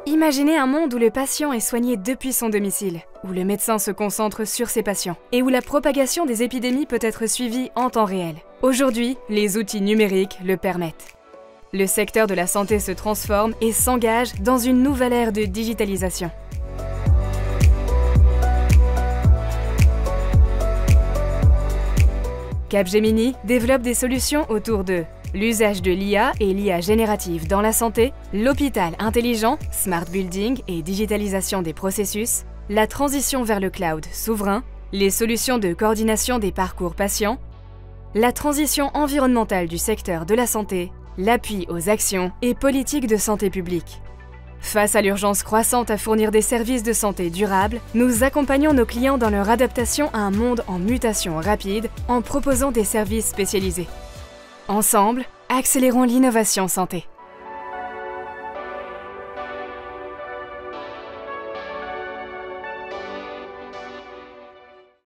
Imaginez un monde où le patient est soigné depuis son domicile, où le médecin se concentre sur ses patients, et où la propagation des épidémies peut être suivie en temps réel. Aujourd'hui, les outils numériques le permettent. Le secteur de la santé se transforme et s'engage dans une nouvelle ère de digitalisation. Capgemini développe des solutions autour de l'usage de l'IA et l'IA générative dans la santé, l'hôpital intelligent, smart building et digitalisation des processus, la transition vers le cloud souverain, les solutions de coordination des parcours patients, la transition environnementale du secteur de la santé, l'appui aux actions et politiques de santé publique. Face à l'urgence croissante à fournir des services de santé durables, nous accompagnons nos clients dans leur adaptation à un monde en mutation rapide en proposant des services spécialisés. Ensemble, accélérons l'innovation santé.